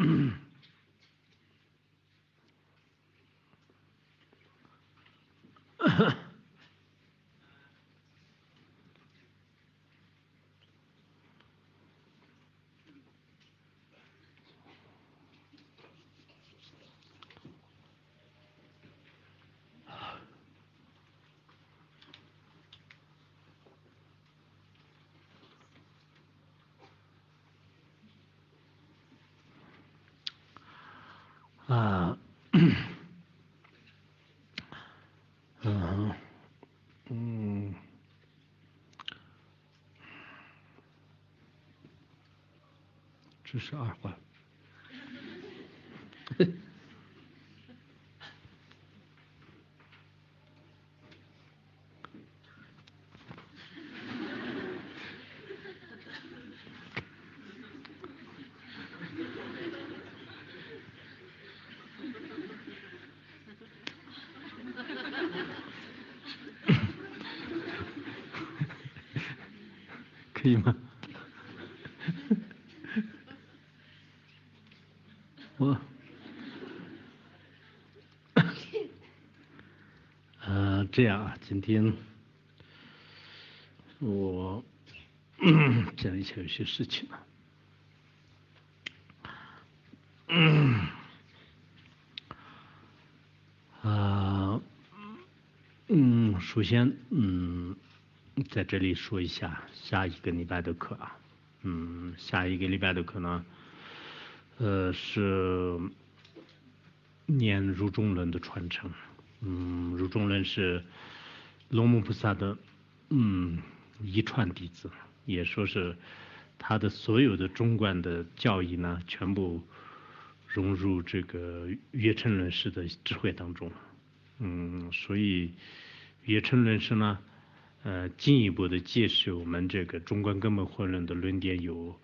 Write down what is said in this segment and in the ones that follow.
这是二环。可以吗？我这样啊，今天我讲一下有些事情首先在这里说一下下一个礼拜的课啊，下一个礼拜的课呢，是念如中论的传承，如中论是龙母菩萨的遗传弟子，也说是他的所有的中观的教义呢，全部融入这个月称论师的智慧当中，所以月称论师呢，进一步的揭示我们这个中观根本慧论的论点有，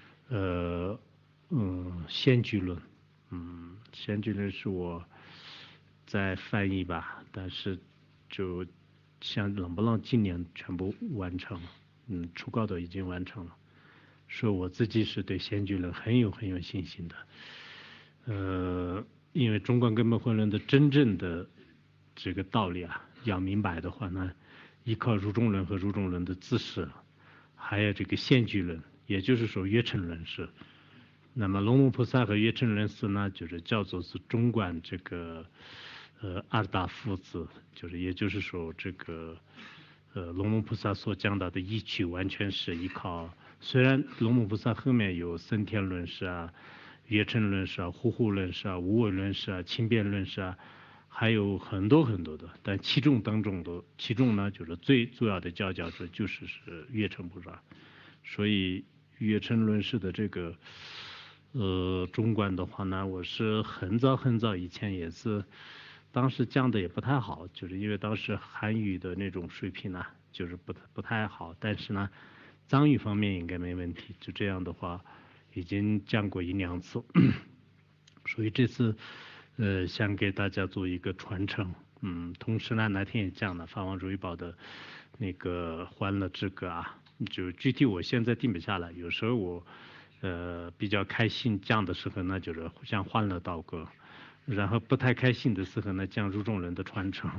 先居论，先居论是我在翻译吧，但是就像冷不浪今年全部完成，初稿都已经完成了，说我自己是对先居论很有信心的，因为中观根本慧论的真正的这个道理啊，要明白的话呢，依靠如中论和如中论的自识，还有这个先居论，也就是说月称论师。那么龙母菩萨和月称论师呢，就是叫做是中观这个二大父子，就是也就是说这个龙母菩萨所讲到的依据完全是依靠，虽然龙母菩萨后面有升天论师啊、月称论师啊、护护论师啊、无为论师啊、轻便论师啊，还有很多的，但其中呢，就是最主要的佼佼者就是月称菩萨，所以月称论师的这个中观的话呢，我是很早以前也是，当时讲的也不太好，就是因为当时韩语的那种水平呢，就是不太好，但是呢，藏语方面应该没问题，就这样的话，已经讲过1、2次，所以这次想给大家做一个传承，同时呢那天也讲了法王如意宝的那个欢乐之歌啊，就具体我现在定不下来，有时候我比较开心讲的时候呢，就是像欢乐道歌，然后不太开心的时候呢，讲如中人的传承。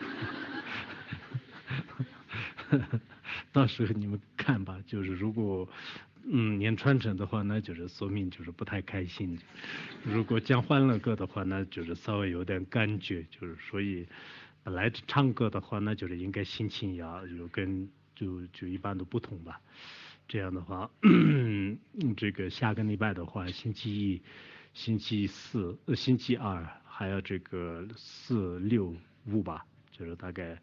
到时候你们看吧，就是如果念传承的话，那就是说明就是不太开心；如果讲欢乐歌的话，那就是稍微有点感觉，就是所以本来唱歌的话，那就是应该心情要有跟就一般都不同吧。这样的话，这个下个礼拜的话，星期一、星期四、星期二，还有这个4、6、5吧，就是大概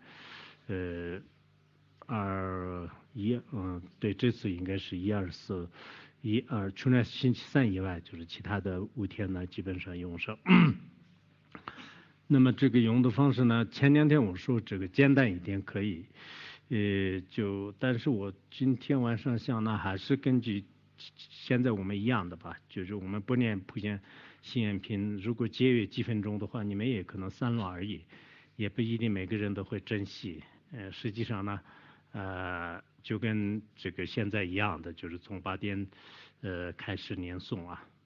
2、1，对，这次应该是1、2、4、1、2，除了星期三以外，就是其他的5天呢，基本上用上。那么这个用的方式呢，前2天我说这个简单一点可以，但是我今天晚上想呢，还是根据现在我们一样的吧，就是我们不念普贤行愿品，如果节约几分钟的话，你们也可能散乱而已，也不一定每个人都会珍惜。实际上呢，就跟这个现在一样的，就是从8点开始念诵啊，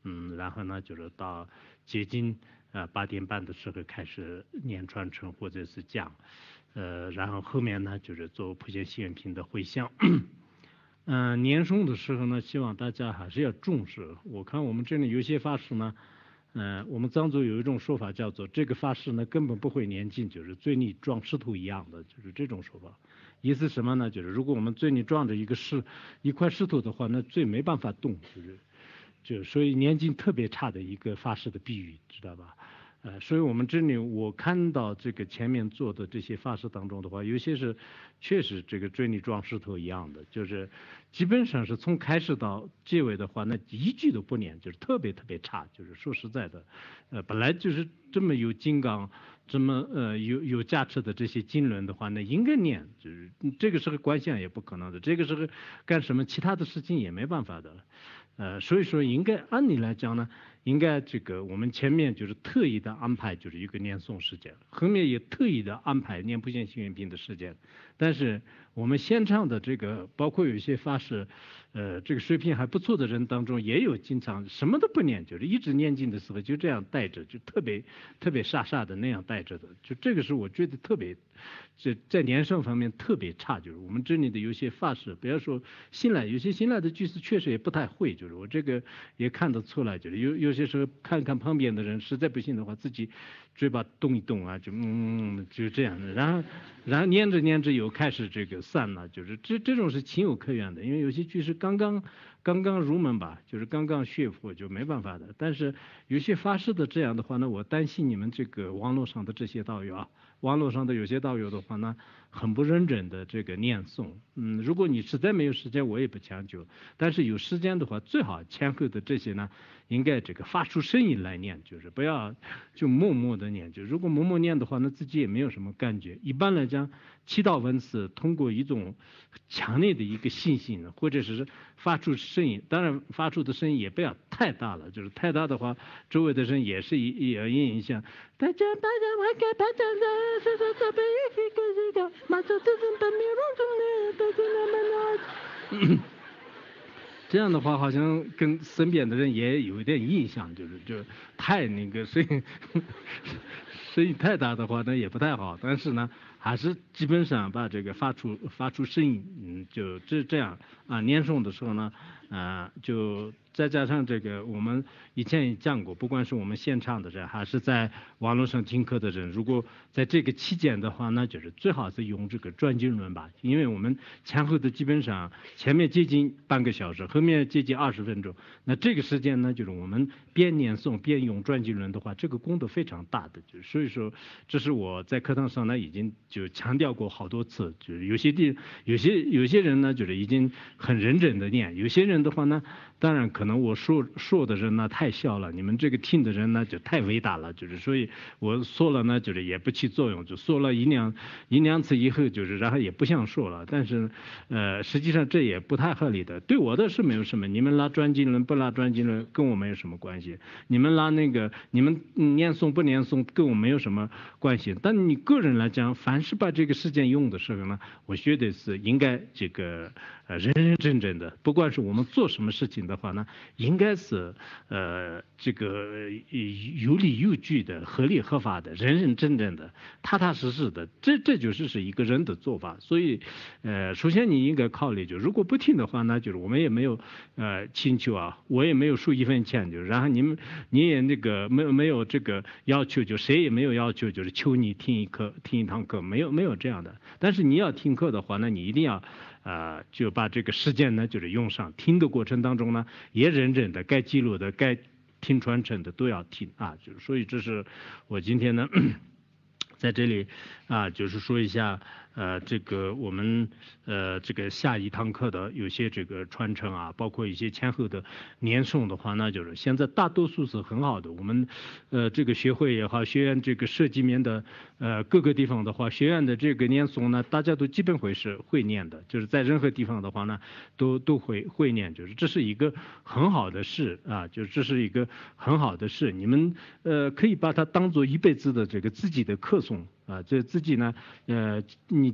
然后呢就是到接近8点半的时候开始念传承或者是讲，然后后面呢就是做普贤行愿品的回向。念诵的时候呢，希望大家还是要重视。我看我们这里有些法师呢，我们藏族有一种说法叫做这个法师呢根本不会念经，就是嘴里装石头一样的，就是这种说法。意思什么呢？就是如果我们嘴里装着一块石头的话，那嘴没办法动，所以念经特别差的一个法师的比喻，知道吧？所以我们这里我看到这个前面做的这些法师当中的话，有些是确实这个嘴里装石头一样的，就是基本上是从开始到结尾的话，那一句都不念，就是特别特别差。就是说实在的，本来就是这么有金刚，这么有价值的这些经轮的话，那应该念，就是这个时候观想也不可能的，这个时候干什么其他的事情也没办法的。所以说应该按理来讲呢，应该这个我们前面就是特意的安排就是一个念诵时间，后面也特意的安排念普贤行愿品的时间。但是我们现场的这个包括有一些法师，这个水平还不错的人当中，也有经常什么都不念，就是一直念经的时候就这样带着，就特别特别傻傻的那样带着的。就这个是我觉得特别，在念诵方面特别差。就是我们这里的有些法师，不要说有些新来的居士确实也不太会，就是我这个也看得出来，就是有些时候看看旁边的人，实在不行的话，自己嘴巴动一动啊，就这样的，然后念着念着又开始这个散了，就是这种是情有可原的，因为有些居士刚刚入门吧，就是刚刚学佛就没办法的。但是有些法师的这样的话呢，我担心你们这个网络上的这些道友啊，网络上的有些道友的话呢，很不认真的这个念诵。如果你实在没有时间，我也不强求。但是有时间的话，最好前后的这些呢，应该这个发出声音来念，就是不要就默默的念。就如果默默念的话，那自己也没有什么感觉。一般来讲，祈祷文字通过一种强烈的一个信心，或者是发出声音，当然发出的声音也不要太大了，就是太大的话，周围的人也是也影响。大家我给大家的是这边一个马上这种本面中的大家那么这样的话，好像跟身边的人也有一点印象，就太那个声音太大的话，那也不太好。但是呢，还是基本上把这个发出声音，就这样啊。念诵的时候呢，就再加上这个，我们以前也讲过，不管是我们现场的人，还是在网络上听课的人，如果在这个期间的话，那就是最好是用这个转经轮吧，因为我们前后的基本上前面接近半个小时，后面接近20分钟，那这个时间呢，就是我们边念诵边用转经轮的话，这个功德非常大的。就所以说，这是我在课堂上呢已经就强调过好多次，就是有些人呢，就是已经很认真的念，有些人的话呢，当然可能我说的人呢太小了，你们这个听的人呢就太伟大了，就是所以我说了呢，就是也不起作用，就说了一两次以后，就是然后也不想说了。但是实际上这也不太合理的，对我的是没有什么，你们拉转经轮不拉转经轮跟我没有什么关系，你们拉那个你们念诵不念诵跟我没有什么关系。但你个人来讲，凡是把这个时间用的时候呢，我觉得是应该这个认真的，不管是我们做什么事情的话呢，应该是这个有理有据的、合理合法的、认真的、踏踏实实的，这就是一个人的做法。所以首先你应该考虑，就如果不听的话，那就是我们也没有请求啊，我也没有收1分钱，就是然后你也那个没有这个要求，就谁也没有要求，就是求你听一堂课，没有这样的。但是你要听课的话，那你一定要就把这个时间呢，就是用上。听的过程当中呢，也认真的，该记录的、该听传承的都要听啊。就是所以这是我今天呢在这里就是说一下这个我们这个下一堂课的有些这个传承啊，包括一些前后的念诵的话，那就是现在大多数是很好的。我们这个学会也好，学院这个设计面的各个地方的话，学院的这个念诵呢，大家都基本会念的，就是在任何地方的话呢，都会念，就是这是一个很好的事啊，就是这是一个很好的事，你们可以把它当做一辈子的这个自己的课诵。这自己呢，你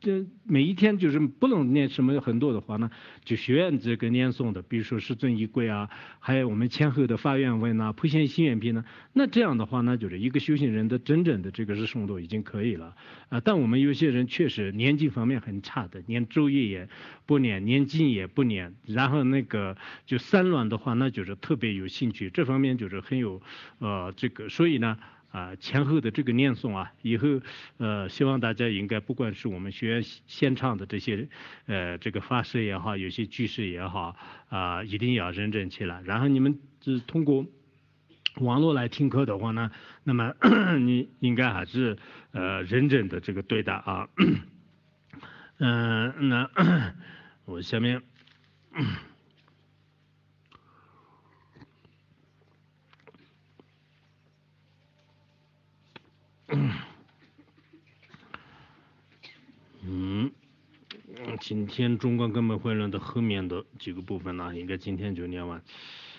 这每一天就是不能念什么很多的话呢，就选这个念诵的，比如说世尊仪轨啊，还有我们前后的发愿文呐、普贤行愿品呢。那这样的话呢，就是一个修行人的真正的这个日诵都已经可以了啊。但我们有些人确实念经方面很差的，念咒语也不念，念经也不念，然后那个就散乱的话，那就是特别有兴趣，这方面就是很有这个，所以呢。前后的这个念诵啊，以后希望大家应该不管是我们学员现场的这些这个法师也好，有些居士也好一定要认真起来。然后你们通过网络来听课的话呢，那么你应该还是认真的这个对待啊。那我下面。今天中国根本会论的后面的几个部分呢，应该今天就念完。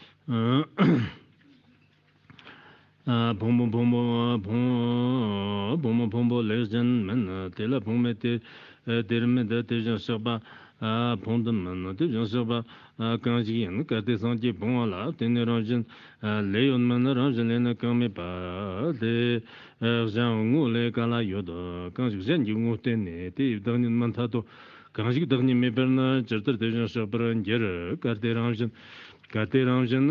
砰雷人们呢，对了砰没对，对人们的对上说吧，砰的们呢对上说吧，刚起人个对上去砰了，对那让人，雷人们呢让人来那刚没把的，让我来干了有的，刚起人就我对呢，对当你们他都。刚起当你没本呢，这对上说不然接着，个对让人。Kate Ranjan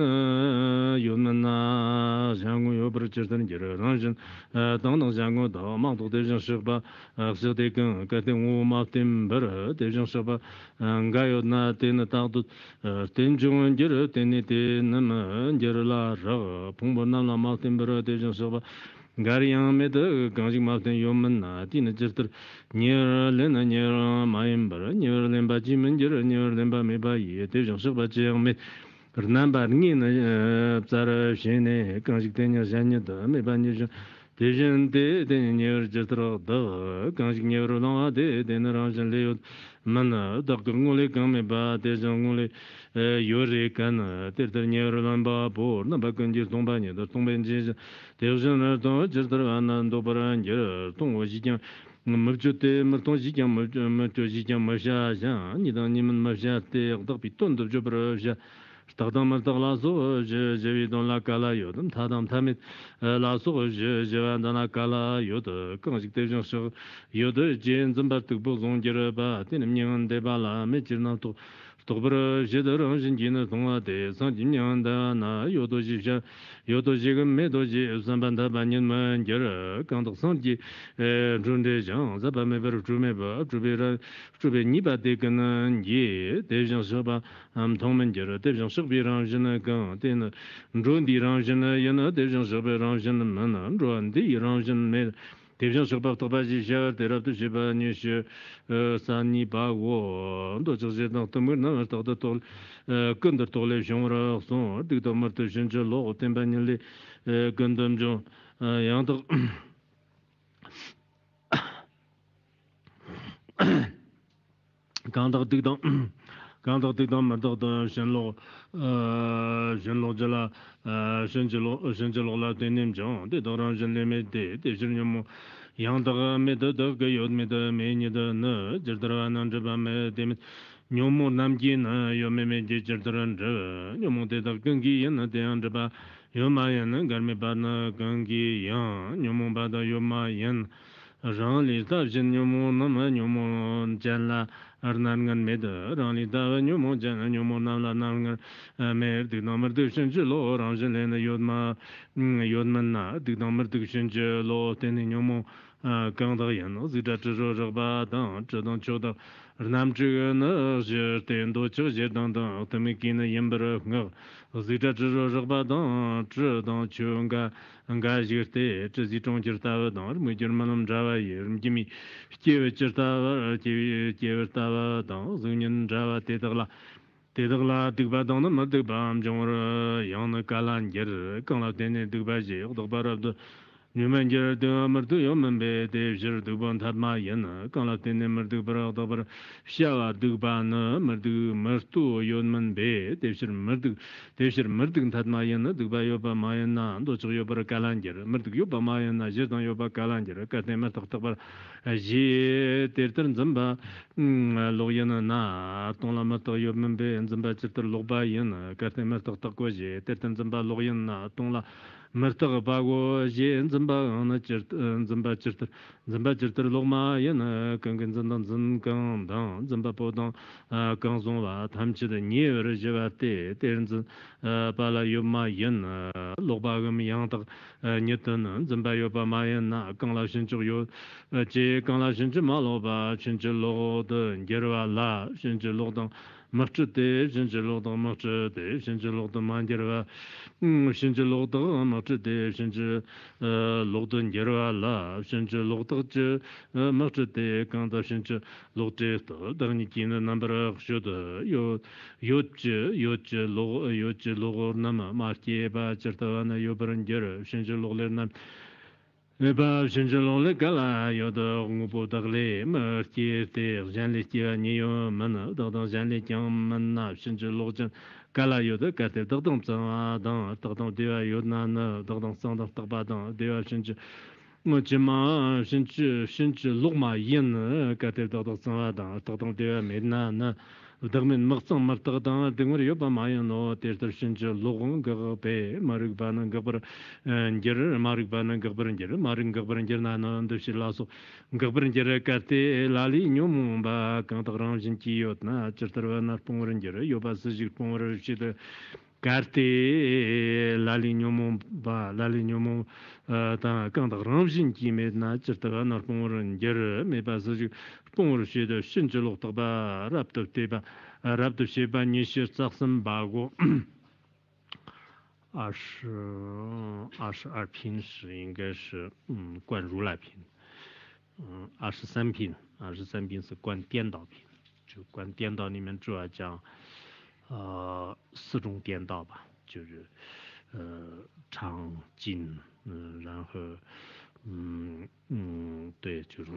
Yunana Jango Yober Chetan Jira Ranjan Tang Jango Da Mang To Dejan Shirba Sete Kan Kate Wu Martin Ber Dejan Shirba Gayo Na Ten Tatu Ten Jung Jira Teni Ten Nama Jira La Ra Pumbo Nala Martin Ber Dejan Shirba Gariang Meda Ganjing Martin Yomana Tina Jirter Nyer Lena Nyer Mayim Ber Nyer Lemba Jimen Jira Nyer Lemba Meba Ye Dejan Shirba Jiang Med Namba Nina Zara Shene, Kanjikania Zanya, Mebanisha, Dejan de Denier Jetro, Kanjinero de Denaranjan Leo, Mana, Dr. Mule Kameba, Dejangule, Yore Kana, Tetanier Lamba, Bor, Nabakanji Tombani, the Tombenjis, Dejan Jetran, Dobaran, Tongojian. Murjute Murtonjian Murtojian Masha, Nidan Niman Masha, the Piton of Jobra. Tadam Lazo, Jevi Don La Cala Yodam, Tadam Tamit, Lazo, Jevandana Cala Yoda, Constitution, Yoda, Jane Zambatu Bozon Jereba, Tinamian de Bala, Mechinato, Tobra, Jederan, Gina Tonga de San Jimianda, Yodo Jija, Yodo Jigam Medoji, Zambanda Banyan Man, Jera, Kanto Sanji, Junde Jean, Zabamever, Jumeba, Jubera, Jubeniba Dekan, Ye, Dejan Soba, Tom Jera, Dejan Sobiran, Gan, Dena, Drundi Ranjana, Yana, Dejan Soberan, Mana, Drundi Ranjan made. Dejan Soba Tobaji, Terra to Shiba, Nisha, Sani Bago, Dodges, Tamuna, the Toll, Gunda Tolle, Genre, Son, Dicta Marta Shinjalo, Tempanili, Gundam John, Yanto. Quand Dictam Marta Shenlo, Shenlo Jala, Shenjelo La Denim John, the Doran Limit, the Genimo. Yanda Meda Gayod Meda Many the Ne, Jerdaran and Jabame Demit, Nyomo Namjin, Yomeme Jerdaran, Yomo de Gangi and the Andaba, Yomayan, Garmibana, Gangi, Yan, Yomo Bada Yomayan, Jean Litarjan, Yomo Nama, Yomo Jala, Arnangan Meda, Rani Dava, Yomo Jana, Yomo Nala Nangan, Mer, the number de Shenjelo, Angelina Yodma, Yodmana, the number de Shenjelo, Tenyomo. 刚到人了，这这这吧，当这当就到，南这个呢是点多这些当当，他们给那人不是我，这吧当这当就俺就得这些中间打当，没就嘛那么着吧也，就咪结尾就打吧，结尾打吧当，所以人着吧得得了。得得啦，得吧当那么得吧，俺们讲我样那干烂节日，刚了点点得吧些，我都把这。 Numanjer de Martu Yombe de Jir Duban Tadma Yen, Kalatine Martu Bradabar, Shala Duban, Martu Martu Yonman Be, Devshir Murdu Tadma Yen, Duba Yoba Mayana, Dojo Yoba Kalanger, Murdu Yoba Mayana, Jidan Yoba Kalanger, Katema Taktabar, Ji Tertan Zamba, Loyana Na, Tonlamata Yombe, and Zamba Chitter Loba Yen, Katema Taktakoji, Tertan Zamba Loyana, Tonla. مرتغ باغو جين زمبا انا جرت زمبا جرت لوما ين كان كان زندان زن كان دان زمبا بودان كان زون وا تامچ د نيور جواتي تيرنز بالا يوما ين لوبا غم يان تغ نيتن زمبا يوبا ما ين نا كان لا شنجو يو جي كان لا شنجو ما لوبا شنجو لو د نيروا لا شنجو لو دان مرچ دي شنجو لو دان مرچ دي شنجو لو دان مان جروا 甚至老多嘛，这的甚至老多年了，甚至老多这嘛这的刚到甚至老多的，当你见了那边说的有这老那么马街吧，这的那有不人家了，甚至老了那。把甚至老了个啦，有的我不得嘞，么接的人力接你有么呢？到人力讲么那，甚至老真。个啦有的个的得当真啊，当对啊，有那当上当得巴当对啊，甚至我起码甚至落马烟呢，个的当上啊当对啊，没那。دغمن مقصن مرتقدان دغمر يوبا مايا نو تيرتر شنج لوغون غبه مارك بان غبر نجر مارك بان غبر نجر مارك غبر نجر نان دشي لاسو غبر نجر كاتي لالي نيوم با كان تغران جنكي يوتنا چرتر ونار پونگر نجر يوبا سجي پونگر شيد كارتي لالي نيوم با لالي نيوم تا كان تغران جنكي ميدنا چرتر ونار پونگر نجر مي با سجي پونگر شيد شنج لوغ تبا رابط تبا رابط شيبا نيشير تسخسن باغو 22品是应该是观如来品，23品是观颠倒品，就观颠倒里面主要讲4种颠倒吧，就是常静然后对，就是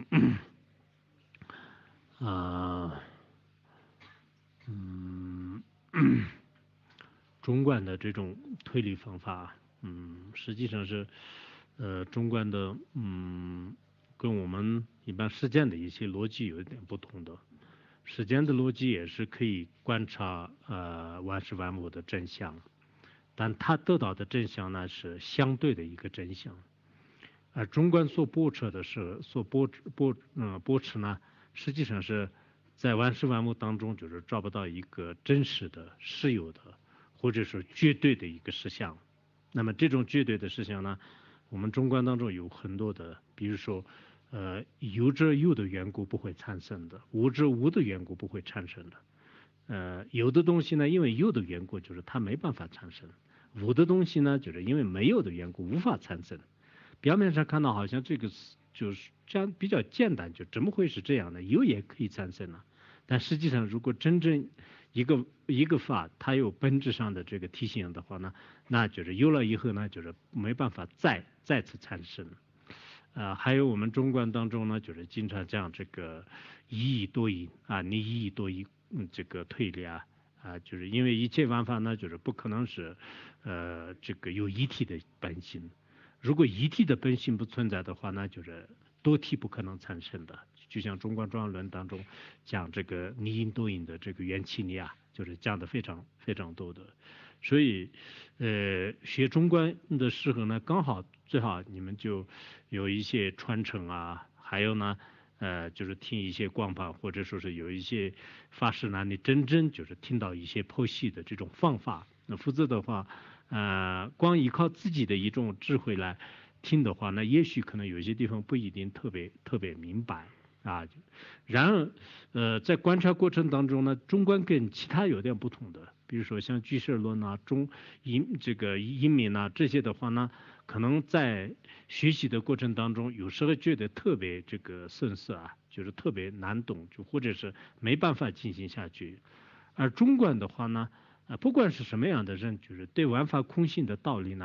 中观的这种推理方法，实际上是中观的跟我们一般实践的一些逻辑有一点不同的。实践的逻辑也是可以观察万事万物的真相，但它得到的真相呢是相对的一个真相，而中观所驳斥的是驳斥呢，实际上是在万事万物当中就是找不到一个真实的实有的或者说绝对的一个实相。那么这种绝对的实相呢，我们中观当中有很多的，比如说有者有的缘故不会产生的，无者无的缘故不会产生的。有的东西呢，因为有的缘故，就是它没办法产生；无的东西呢，就是因为没有的缘故无法产生。表面上看到好像这个就是这样比较简单，就怎么会是这样的？有也可以产生啊，但实际上如果真正一个法它有本质上的这个体现的话呢，那就是有了以后呢，就是没办法再次产生。还有我们中观当中呢，就是经常讲这个一义多因啊，你一义多因这个推理啊，就是因为一切万法呢，就是不可能是这个有一体的本性。如果一体的本性不存在的话，那就是多体不可能产生的。就像中观庄论当中讲这个你因多因的这个缘起理啊，就是讲的非常非常多的。所以学中观的时候呢，刚好最好你们就有一些传承啊，还有呢就是听一些广法，或者说是有一些法师呢，你真正就是听到一些剖析的这种方法。那否则的话光依靠自己的一种智慧来听的话，那也许可能有些地方不一定特别明白啊。然而在观察过程当中呢，中观跟其他有点不同的，比如说像俱舍论啊、这个因明啊这些的话呢，可能在学习的过程当中，有时候觉得特别这个生涩啊，就是特别难懂，就或者是没办法进行下去。而中观的话呢，不管是什么样的人，就是对万法空性的道理呢，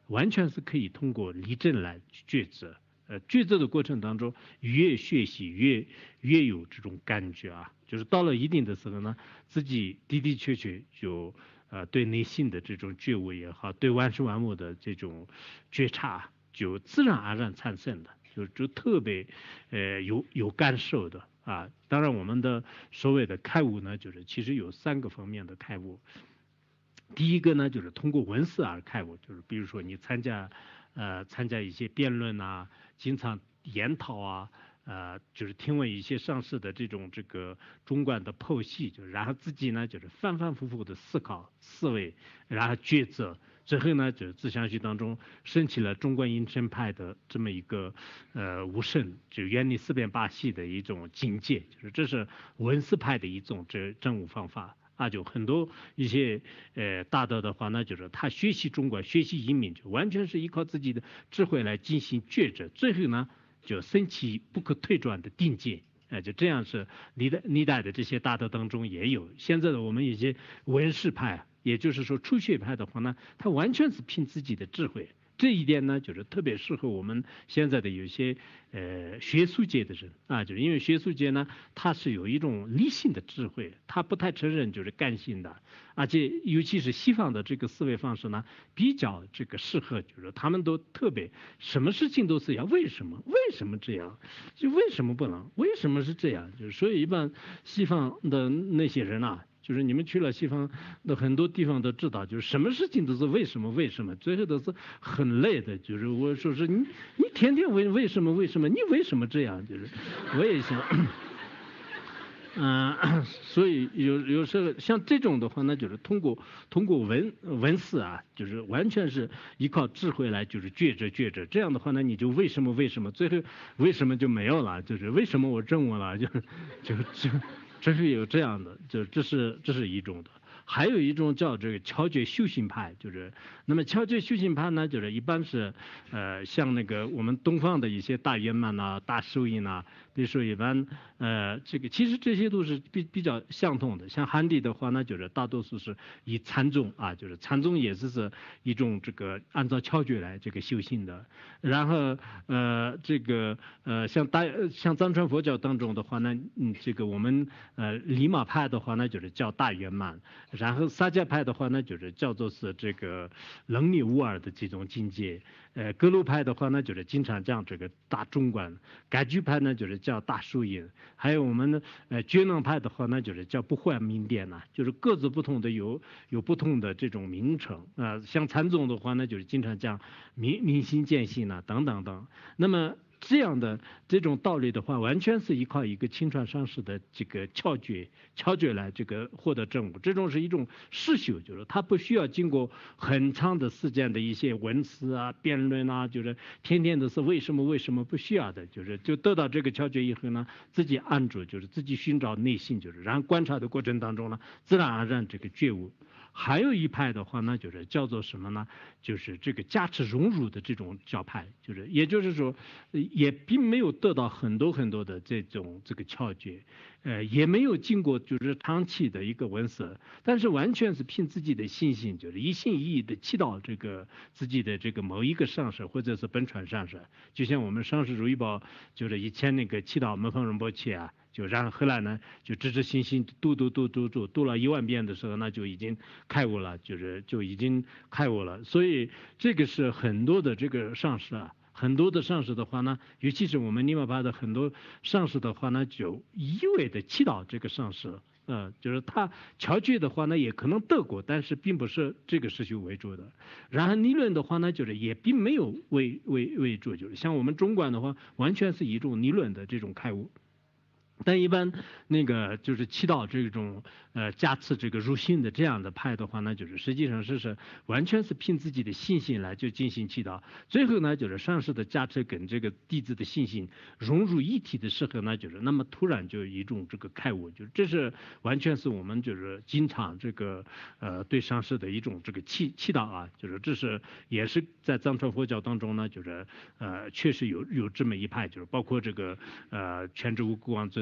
完全是可以通过立正来抉择。抉择的过程当中，越学习越有这种感觉啊，就是到了一定的时候呢，自己的的确确就对内心的这种觉悟也好，对万事万物的这种觉察，就自然而然产生的，就特别有感受的啊。当然，我们的所谓的开悟呢，就是其实有3个方面的开悟。第一个呢，就是通过文字而开悟，就是比如说你参加一些辩论啊，经常研讨啊，就是听闻一些上市的这个中观的剖析，就是然后自己呢就是反反复复的思考思维，然后抉择，最后呢就是自相续当中升起了中观应成派的这么一个无胜就远离四变八系的一种境界，就是这是文思派的一种证悟方法。就很多一些大德的话，那就是他学习中国、学习移民，就完全是依靠自己的智慧来进行抉择，最后呢就升起不可退转的定见。就这样是历代的这些大德当中也有。现在的我们一些文士派，也就是说初学派的话呢，他完全是凭自己的智慧。这一点呢，就是特别适合我们现在的有些学术界的人啊，就是因为学术界呢，它是有一种理性的智慧，它不太承认就是感性的，而且尤其是西方的这个思维方式呢，比较这个适合，就是他们都特别什么事情都是要为什么这样，就为什么不能，为什么是这样，就是所以一般西方的那些人啊。就是你们去了西方的很多地方都知道，就是什么事情都是为什么，最后都是很累的。就是我说是你天天为什么，你为什么这样？就是我也想，所以有时候像这种的话呢，就是通过文字啊，就是完全是依靠智慧来就是抉择，这样的话呢，你就为什么，最后为什么就没有了？就是为什么我证悟了？就这是有这样的，就这是一种的。还有一种叫这个巧觉修行派，就是那么巧觉修行派呢，就是一般是像那个我们东方的一些大圆满呐、大受益呐，比如说一般这个其实这些都是比较相同的。像汉地的话呢，就是大多数是以禅宗啊，就是禅宗也是一种这个按照巧觉来这个修行的。然后这个像藏传佛教当中的话呢，这个我们利玛派的话呢，就是叫大圆满。然后萨迦派的话呢，就是叫做是这个能力无二的这种境界。格鲁派的话呢，就是经常讲这个大中观；噶举派呢，就是叫大殊隐；还有我们的觉囊派的话呢，就是叫不坏明殿呐，就是各自不同的有不同的这种名称像禅宗的话呢，就是经常讲明心见性呐等等等。那么这样的这种道理的话，完全是依靠一个亲传上师的这个巧觉来这个获得证悟。这种是一种实修，就是他不需要经过很长的时间的一些文思啊、辩论啊，就是天天都是为什么不需要的，就得到这个巧觉以后呢，自己安住，就是自己寻找内心，就是然后观察的过程当中呢，自然而然这个觉悟。还有一派的话呢，就是叫做什么呢？就是这个加持融入的这种教派，就是也就是说，也并没有得到很多的这个窍诀，也没有经过就是长期的一个文思，但是完全是凭自己的信心，就是一心一意的祈祷这个自己的这个某一个上师或者是本传上师，就像我们上师如意宝，就是以前那个祈祷门方仁波切啊。就然后后来呢，就直心读了10000遍的时候，那就已经开悟了，就已经开悟了。所以这个是很多的这个上师啊，很多的上师的话呢，尤其是我们尼玛巴的很多上师的话呢，就一味的祈祷这个上师。就是他巧觉的话呢，也可能得过，但是并不是这个实修为主的。然后理论的话呢，就是也并没有为主，就是像我们中观的话，完全是一种理论的这种开悟。但一般那个就是祈祷这种加持这个入心的这样的派的话呢，就是实际上是完全是凭自己的信心来就进行祈祷，最后呢就是上师的加持跟这个弟子的信心融入一体的时候呢，就是那么突然就一种这个开悟，就是这是完全是我们就是经常这个对上师的一种这个祈祷啊，就是这是也是在藏传佛教当中呢，就是确实有这么一派，就是包括这个全智无辜王尊。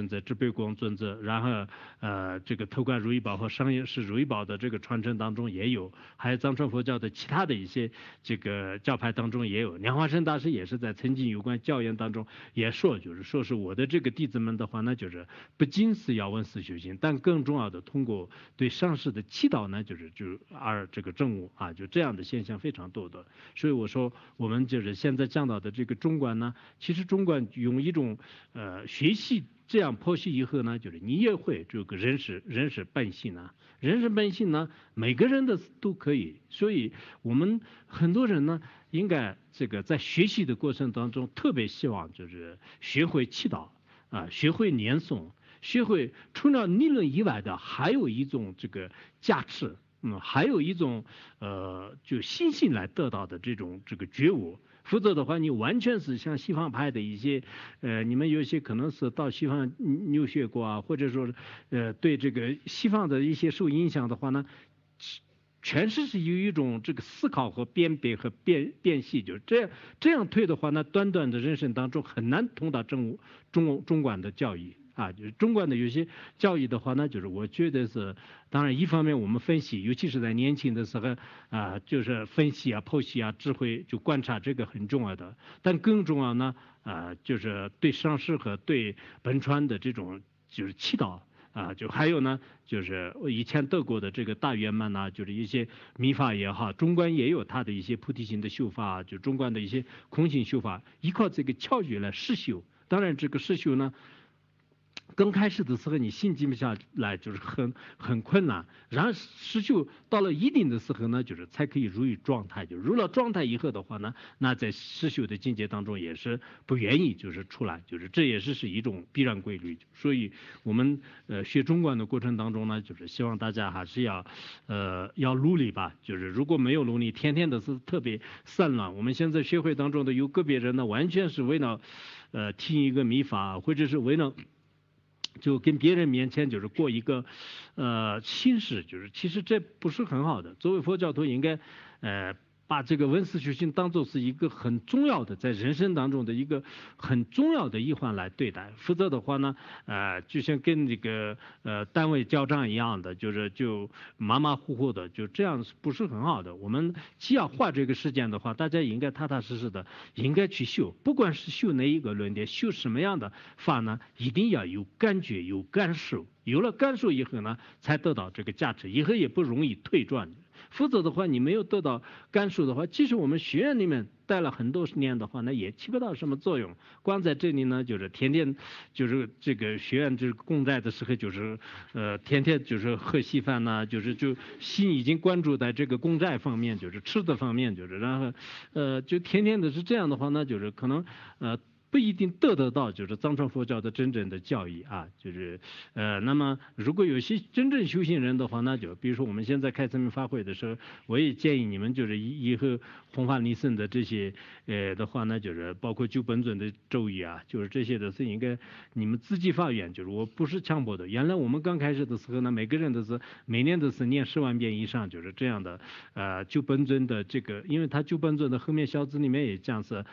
尊者、智悲光尊者，然后这个头冠如意宝和商业是如意宝的这个传承当中也有，还有藏传佛教的其他的一些这个教派当中也有。莲花生大师也是在曾经有关教言当中也说，就是说是我的这个弟子们的话呢，就是不仅是要闻思修行，但更重要的通过对上师的祈祷呢，就是这个证悟啊，就这样的现象非常多的。所以我说我们就是现在讲到的这个中观呢，其实中观用一种学习这样剖析以后呢，就是你也会这个人是本性呢，人是本性呢，每个人的都可以。所以我们很多人呢，应该这个在学习的过程当中，特别希望就是学会祈祷啊，学会念诵，学会除了理论以外的，还有一种这个价值。还有一种就心性来得到的这种这个觉悟，否则的话，你完全是像西方派的一些你们有些可能是到西方留学过啊，或者说对这个西方的一些受影响的话呢，全是有一种这个思考和辨别和辨析，就这样推的话呢，短短的人生当中很难通达中观的教育。啊，就是中观的有些教育的话呢，就是我觉得是，当然一方面我们分析，尤其是在年轻的时候啊，就是分析啊、剖析啊、智慧就观察这个很重要的，但更重要呢，就是对上师和对本传的这种就是祈祷。啊，就还有呢，就是以前德国的这个大圆满呐，就是一些密法也好，中观也有它的一些菩提心的修法，就中观的一些空性修法，依靠这个窍诀来实修。当然，这个实修呢。刚开始的时候，你心静不下来，就是很困难。然后实修到了一定的时候呢，就是才可以入于状态。就入了状态以后的话呢，那在实修的境界当中也是不愿意就是出来，就是这也是一种必然规律。所以我们学中观的过程当中呢，就是希望大家还是要努力吧。就是如果没有努力，天天的是特别散乱。我们现在学会当中的有个别人呢，完全是为了听一个密法，或者是为了。就跟别人面前就是过一个形式，就是其实这不是很好的。作为佛教徒，应该把这个闻思修行当做是一个很重要的在人生当中的一个很重要的一环来对待，否则的话呢，就像跟这个单位交账一样的，就马马虎虎的，就这样不是很好的。我们既要花这个时间的话，大家应该踏踏实实的应该去修，不管是修哪一个论点，修什么样的法呢，一定要有感觉有感受，有了感受以后呢，才得到这个价值，以后也不容易退转。否则的话，你没有得到感受的话，即使我们学院里面待了很多年的话，那也起不到什么作用。光在这里呢，就是天天就是这个学院就是共在的时候，就是天天就是喝稀饭呐，就心已经关注在这个公债方面，就是吃的方面，就是然后就天天的是这样的话呢，就是可能不一定得到就是藏传佛教的真正的教义啊，就是那么如果有些真正修行人的话，那就比如说我们现在开证明法会的时候，我也建议你们就是以后弘法利生的这些的话呢，就是包括救本尊的咒语啊，就是这些的是应该你们自己发愿，就是我不是强迫的。原来我们刚开始的时候呢，每个人都是每年都是念10万遍以上，就是这样的救本尊的这个，因为他救本尊的后面小字里面也讲是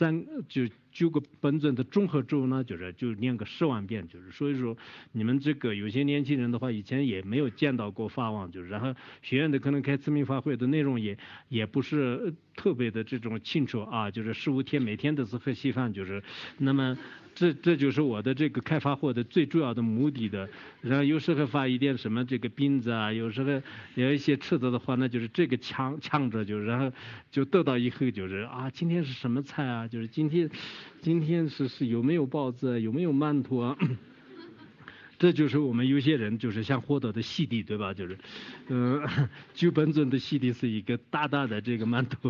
9个本尊的综合咒呢，就念个10万遍，就是所以说你们这个有些年轻人的话，以前也没有见到过法王，就是然后学院的可能开自明法会的内容也不是特别的这种清楚啊，就是15天每天都是喝稀饭，就是那么这就是我的这个开发货的最主要的目的的。然后有时候发一点什么这个饼子啊，有时候有一些吃的话呢，就是这个抢着就然后就得到以后就是啊，今天是什么菜啊？就是今天是有没有包子，有没有馒头啊？这就是我们有些人就是想获得的洗涤，对吧？就是救本尊的洗涤是一个大大的这个馒头，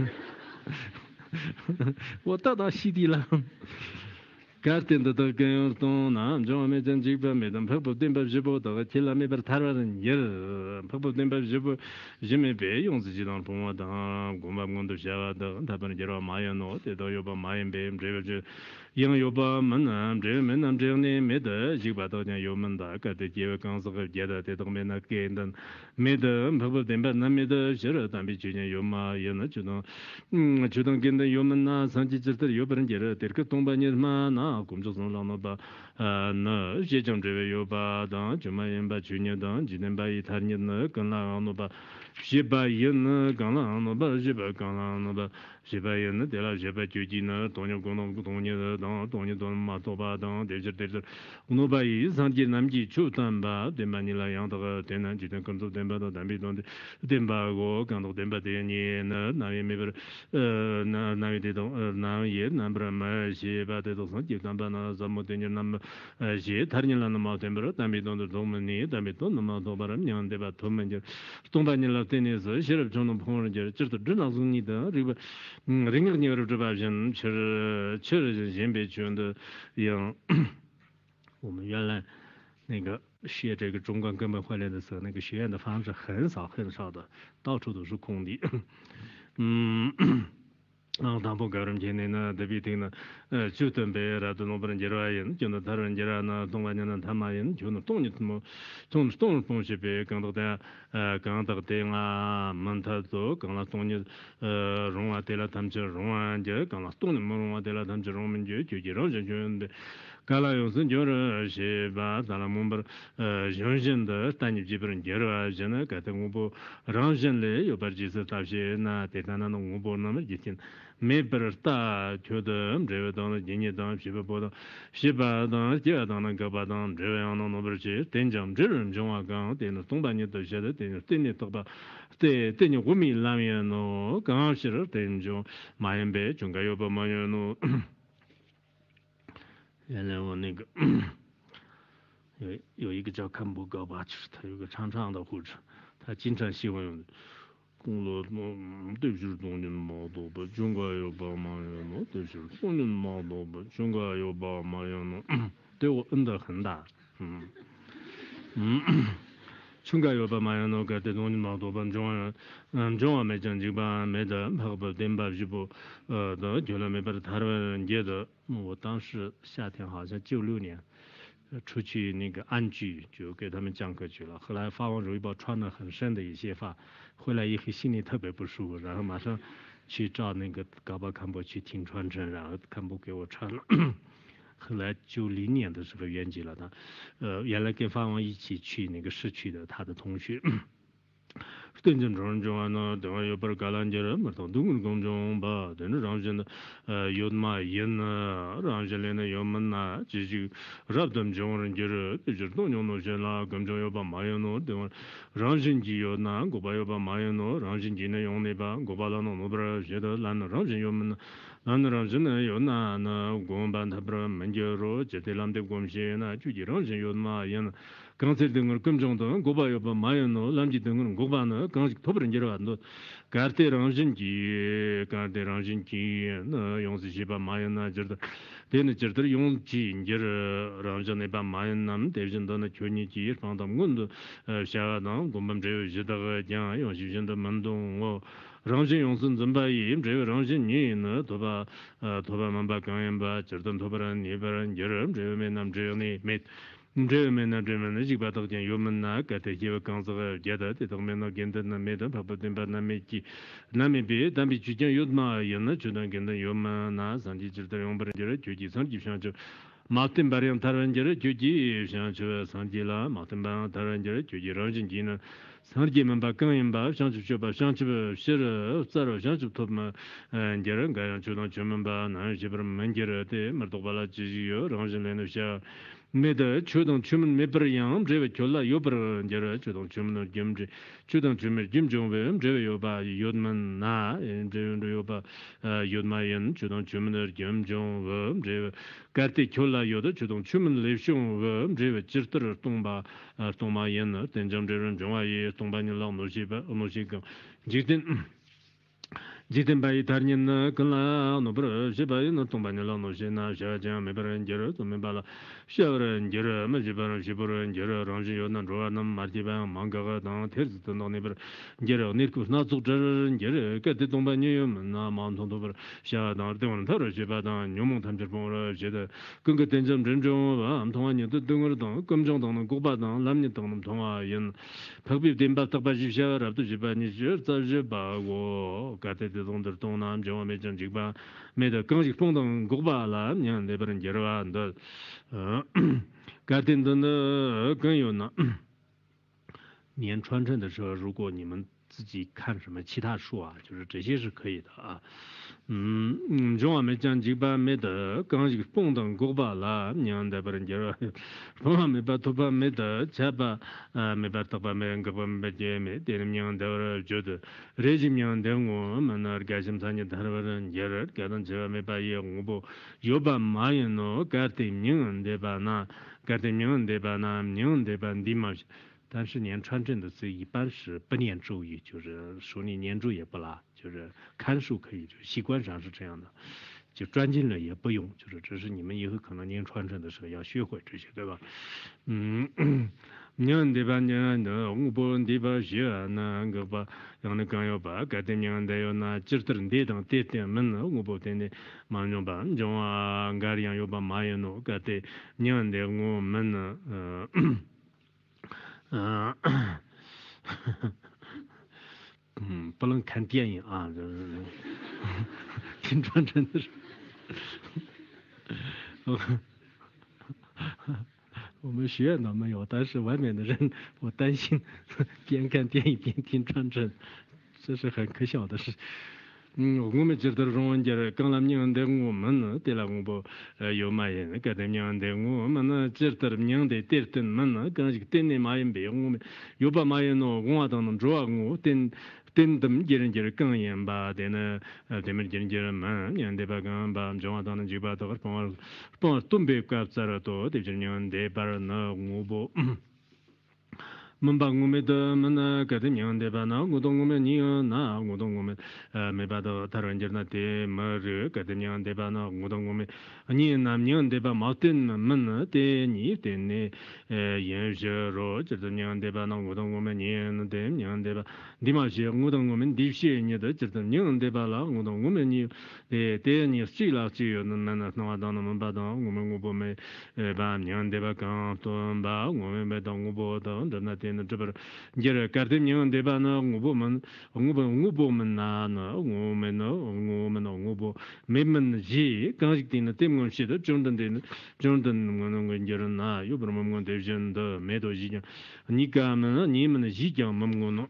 我得到洗涤了。该点的都跟用东南，中华没真这边没等拍不对吧？日本到天了没把他了你了，拍不对吧？日本没别用自己当朋当，我们都下的，他把你介绍马眼喏，这都有把马眼别这个就应有把门南这门南这样的没得几把刀剑有门的，个的结尾刚是个结的，这东面那给的没得不等吧，那没得些了，但比去年有嘛也能就能就能跟的有门那上级知道有不人结了，这个东半年嘛那工作上让那把那些讲这位有把当就嘛也把去年当今年把一他年那跟那那把。西巴也那刚了，那把西巴刚了，那把西巴也那得了，西巴就近那多年共同多年的当多年多嘛多把当得是，那把一上级南极出单吧，对吧？你那样的个电南极的工作对吧？到单比当的对吧？我刚到对吧？对你那也没不是那也得动那也那不是嘛西巴得到上级单吧那怎么对你那么西他人那么对不是单比当的东门你单比当那么多把人娘对吧？他们就。东半年了，对你是写了中东朋友就是知道是你的这个，人家你这把人确实先别觉得样，我们原来那个学这个中观根本回来的时候，那个学院的房子很少的，到处都是空地，当不搞人前呢，那对比听呢，就准备了，都弄不能接着人，就那他人接着那东半年呢，他妈人就那东西怎么，东东西别刚到的，刚到的啊，门他走，刚了东西，容啊对了，他们就容啊，就刚了东西没容啊对了，他们就容们就接着就的。嘎啦有时就是些把咱们门边原先的单你基本上接着现在改成我不让现在有把几次大些那对咱那弄我不那么一天没本儿大觉得这个当今年当西北波的西北当第二当那个把当这样弄不是真正这人中啊刚对那东半年都现在对你都把对你我们那边喏刚是对就马延北中间有把马延喏。原来我那个有一个叫坎布高巴，就是他有个长长的胡子，他经常喜欢用公路对就是东京毛多吧，中国有把马样呢，对就是东京毛多吧，中国有把马样呢，对我恩德很大，中国有把马样呢，给对东京毛多吧，中国没讲究吧，没得跑不电吧就不，的就那没把他们接的，我当时夏天好像96年。出去那个安居，就给他们讲课去了。后来发完柔包穿了很深的一些发，回来以后心里特别不舒服，然后马上去找那个高巴康波去听传承，然后康波给我传了。后来90年的时候圆寂了他，原来跟法王一起去那个市区的他的同学。等正常中啊，那等下又不是橄榄节了，嘛，到东宫中吧，等着让人呢，有嘛烟呢，让人呢有门呐，就让他们中人就是东中那些啦，跟着又把马烟喏，等下让人机有那，我把又把马烟喏，让人机呢用那把，我把那弄不是觉得懒了，让人有门呢。让人呢有那我们班他不是门就说，这对咱们的关系呢，具体让人有嘛烟。刚才等个更正的，我把要把马云喏，咱们等个我把呢，刚头不人家了，那干得让人机，那用是些把马云呢，就是对呢，就是用机，就是让人那把马云呢，对人的那全年机，放到我们下当我们这有些那个讲，用些现在门东我。让人用是怎么也这个让人你呢，多把们把刚人把，就是多把人你把人就是这个没那么这样的没。这面呢，这面呢，几把刀剑有门呐，给他几个刚子个接的，这东面呢，跟的那没得，怕不等把那没几，那没别，但比之前有嘛，有呢，就能跟的有嘛，那上级知道用不着就是就几上级上就，马丁巴人他人就是就几上去上级了，马丁巴他人就是就几让人机呢。上级们把更人把上去就把上去吧写了再了上去他们别人该让就当全门把那些不是门接着的没多把了继续有让人来那些没得就当全门没不一样这个就了有不是接着就当全门的金这就当全门金中为这个有把有门那这有把有嘛人就当全门的金中为这个该得就了有的就当全门的兄为这个知道东把东马人呢等这人中啊也东把你老东西吧东西个今天 Jitin bai tarnin na kala no bro shibai no tongba ni la no shi na sha jang me baran jero to me bala shawaran jero me jibaran shibaran jero rangji yo na roa na marti ba manga ga dang terzi to no ne bar jero nirku na zuk zher jero ka te tongba ni yo na ma tong to bar sha dang de won tar shi ba dang nyu mong tam jer bong ra je de geng ge den zhen zhen zhong ba am tong an ni de deng er dang gem zhong dang gu ba dang lam ni dang tong a yin 팍비 덴바 딱바 집샤 랍도 집바니 저자 집바고 가테 동들 동남 정원에 전직바 메더 강직 동동 고바라 냥 네버는 여러와 너 가텐的更有呢年传承的时候，如果你们自己看什么其他书啊，就是这些是可以的啊。中华没讲几把没得，刚一个蹦登过吧啦，娘的不人家，中华没把头发没得，才把没把头发没个把没接没，点娘的觉得，热情娘的我们那干什么参加他的人家人，干等这没把也我不，有把马人喏，干的娘的把那，干的娘的把那娘的把地嘛。但是年川镇的字一般是不念注语，就是说你念注也不拉，就是看书可以，就习惯上是这样的，就专进了也不用，就是这是你们以后可能念川镇的时候要学会这些，对吧？娘的吧娘的，我不的吧学那个吧，让那刚要吧，改天娘的要那今儿的等点点门呢，我不天的马上吧，就啊，改样要把马样弄，改天娘的我们呢，不能看电影啊，就是挺传真的是。我们学院倒没有，但是外面的人，我担心边看电影边听传真，这是很可笑的事。我们这头中文节刚来年的我们呢，对了我不有嘛人，个的年的我们呢，这头年的对的们呢，跟这个对的嘛人别我们有把嘛人呢，我当中主要我对。den dem jeren jeren kan yen ba den dem jeren jeren man yan de ba gan ba jong da na ji ba to pon tumbe ka tsara to de jeren de bar na ngubo 문방구매도 만나 가든양데 바나 고동구매 니나 고동구매 메바도 다른 저나데 머르 가든양데 바나 고동구매 아니 남년데 바 마튼 만나 데니 데네 연저로 저든양데 바나 고동구매 니는데 냥데 바 디마시 고동구매 디시에니도 저든양데 바라 고동구매 니 데니 시라 지요는 만나 나와다는 문바도 고문고보메 바 냥데 바 간토바 고메 동고보도 저나데这边就是改天年对吧？那我们那我不没门去，刚才听的对门去的，中等我就是那有不么我对人的没多意见，你们的意见我呢？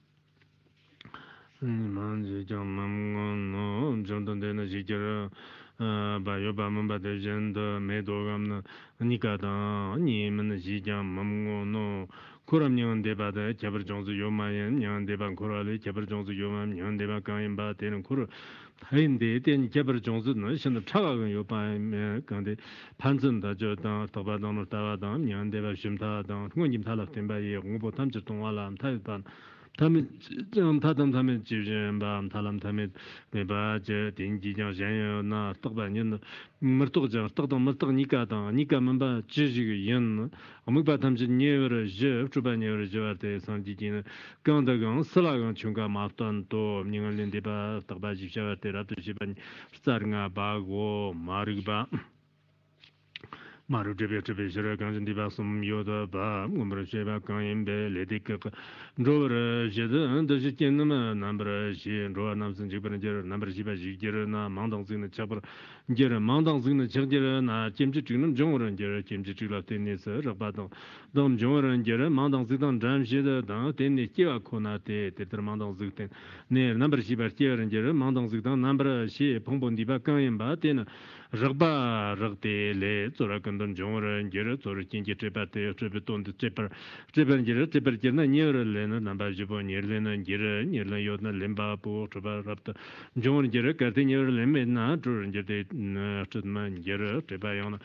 你们就讲我呢，中等的那些就是。把有把们把的人的没多个呢，你看到你们的意见我呢？코람 냥 데바다 제버 정수 요마연 냥 데반 코라리 제버 정수 요마 냥 데바 강인 바 되는 코르 하인데 된 제버 정수는 신의 차가가 요바에 강데 판전다 저다 더바당을 따와다 냥 데바 심타다 통님 탈락된 바에 공부 탐지 동화람 타이반他们他们就是把他们对吧？这定期讲现有那多半年的，没多讲，多到没多你干当，你干们把这几个人呢？我们把他们是年了热，主办年了热的上几天呢，刚的刚死了刚全干嘛断多，你看人家把多把几下的了，都是把三个把个马这个把。마루 제베 제베시라 간진 디바숨 요다 바 몸으로 제바 간임베 레디크 로르 제드 안더지 켄나마 남브라 시 로아 남슨 지브는 제르 남브라 지바 지게르나 망당즈는 차버 제르 망당즈는 저제르나 짐지 주는 정어는 제르 짐지 주라 테니스 라바도 동 정어는 제르 망당즈던 잠시다 당 테니 키와 코나테 테터 망당즈테 네 남브라 지바 제르 제르 망당즈던 남브라 시 퐁본디바 간임바 테나 ragba ragde le zora kandan jongora njera zora jinji trebate trebeton de treber njera na nyera le na namba jibo nyera na njera nyera yo na lemba po treba rabta jongora njera karte nyera le me na jor njera de na chudma njera treba yona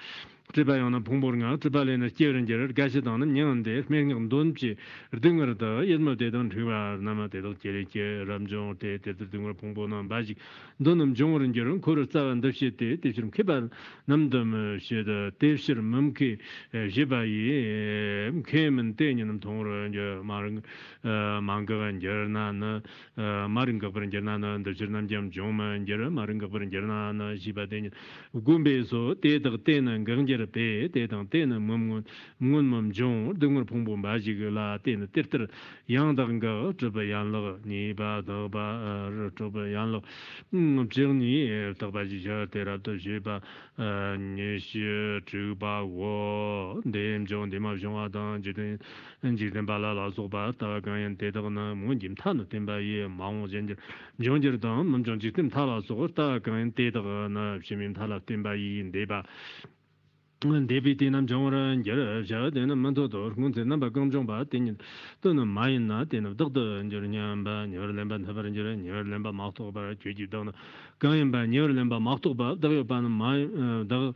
这边用的蓬勃的，这边来呢，接人接人，感谢当的年的，每个东西，等个的，也么得当去吧，那么得到接来接，咱们就得等个蓬勃呢，把起，都能中国人接人，可是咱们都是得是开吧，那么的么是的，得是门开，是吧？也开门对你们同仁就马人，忙个人接那马人个不人接那都是咱们讲中门接人，马人个不人接那是吧？对你，군베 so te de te na ngang je pe te dang te na mum ngun mum jong dong mo pong bom ba ji ge la te na ter ter yang dang ga zhe ba yan le ni ba de ba zhe ba yan le jing ni de ba ji ja te ra de ji ba ni xie zhe ba wo de jong de ma jong a dang ji de ba la la so ba da ga yan te de na mo jim ta no ten ba ye ma wo jen je jong je dang mum jong ji tem ta la so da ga yan te de na xi min ta la ten ba yi de ba 대비티 남정어는 여러 저되는 만도도 군제 남바 공정바 되는 또는 마인나 되는 더더 저냐바 여러렘바 타바른 저러 여러렘바 마토바 죄지도는 강연바 여러렘바 마토바 더바는 마이 더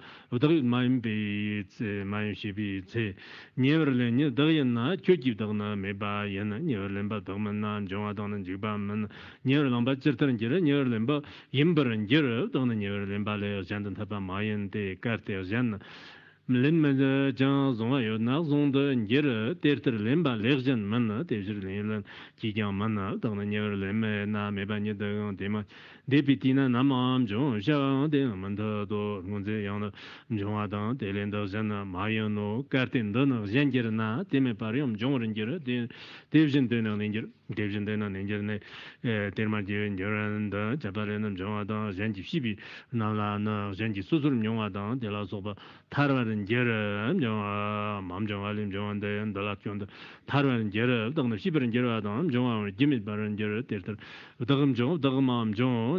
마인비 마인시비 제 여러렘이 더였나 죄지도나 메바 얘는 여러렘바 더만나 정화도는 지바면 여러렘바 저터는 저러 여러렘바 임버는 저러 또는 여러렘바래 잔든 타바 마인데 까르테 잔 Lin men jang zong yo na zong de nyer ter ter len ba le jen men na de jir len ji jiang men na dang na nyer len me na me ba ni de de ma de bi ti na nam am zhong xiang de men de do ngon ze yang de zhong a dang de len de zen na ma yan no ka ten de na jen jer na de me pa yom zhong ren jer de jin de na nen jer de jin de na nen jer ne de ma ji nyer ren de ja ba len zhong a dang jen ji xi bi na la na jen ji su su nyong a dang de la so ba 타르는 제르 정아 맘정 알림 정한데 달락jon데 타르는 제르 등의 시베른 제르하던 정아 지미 바른 제르 때들 더금 정 더금 마음정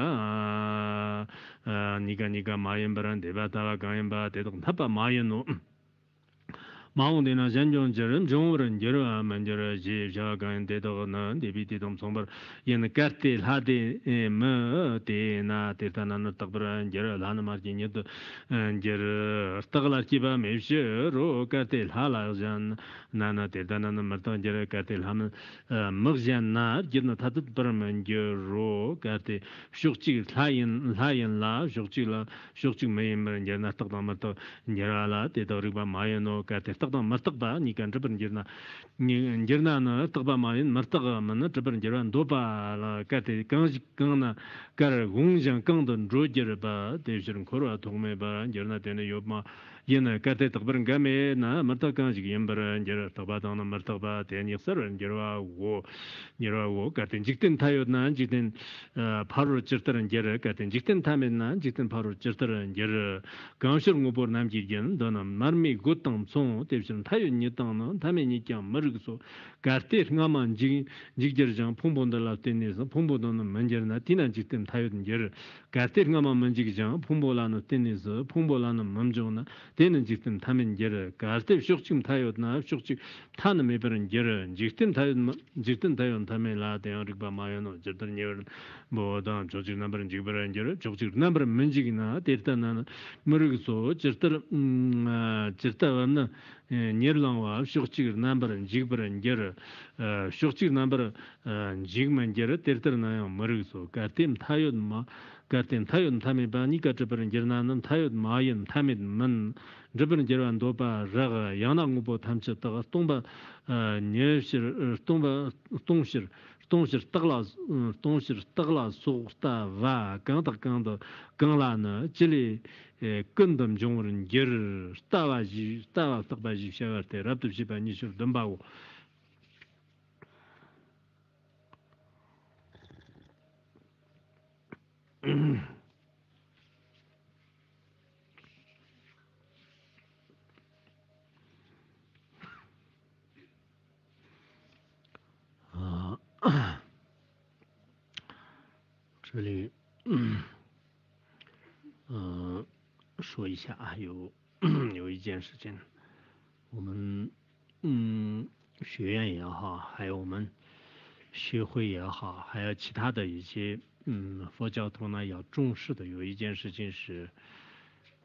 니가 마연 바른 데바다가 가연바 대동 타바 마연노 마운데나 전종절은 정월은 여러 만저러 지자간 대도는 데비디돔 송버 얘는 까르텔 하데 뭐 데나 데타나는 딱브란 여러 라는 마진이도 저러 스타글라키바 메시로 까르텔 하라잔 나나 데다나는 마던 저러 까르텔 하면 먹잔나 기는 타듯 버면 저로 까르테 쇼치 라인 쇼치라 쇼치 메임은 여나 딱다마도 여라라 데도리바 마이노 까르테 तकदा मस्तकबा निकन जबरन जरना जरना न तकबा माइन मस्तक मन जबरन जरन दोबा काते कंगना कर गुंजन कंदन रोजरबा देजरन खोरा थोमे बा जरना तेने योबमा येना काते तकबरन गामे ना मस्तक कंज यम्बरन जर तबा दान मस्तकबा तेन यसरन जरवा वो काते जिक्ten 타요나 जिक्ten 바로 저터는 जर काते जिक्ten 타면나 जिक्ten 바로 저터는 जर 강실 고보 남지견 너는 말미 고땅 송 대비는 타연이 땅은 담에니 짱 머르고서 가르테 nga만 직저장 풍본달라 때내서 풍보도는 문제나 디난 직tem 타연 절 가르테 nga만 문지기장 풍보라는 때내서 풍보라는 멈정나 되는 직tem 타면 절 가르테 쇼침 타연나 쇼치 타는 메버는 절 직tem 타연 타면라 대어릭바 마요노 저들 여 뭐다 조직 넘버는 지버는 절 조직 넘버는 문지기나 데이터나 머르고서 저들 저들은 Nirlangwa shukchig nambaran jigbaran ger shukchig nambaran jigman ger terter na marigso katem tayod ma katem tayod tame ba nika jabaran gernanan tayod mayen tame man jabaran gerwan doba raga yana ngubo tamcha taga tongba nyeshir tongshir tagla sugta va gangda gangla na jili 근덤 종으로는 열 따와 딱바지 샤갈 때 랍도 시반이 좀 덤바고这里说一下啊，有一件事情，我们学院也好，还有我们学会也好，还有其他的一些佛教徒呢要重视的有一件事情是，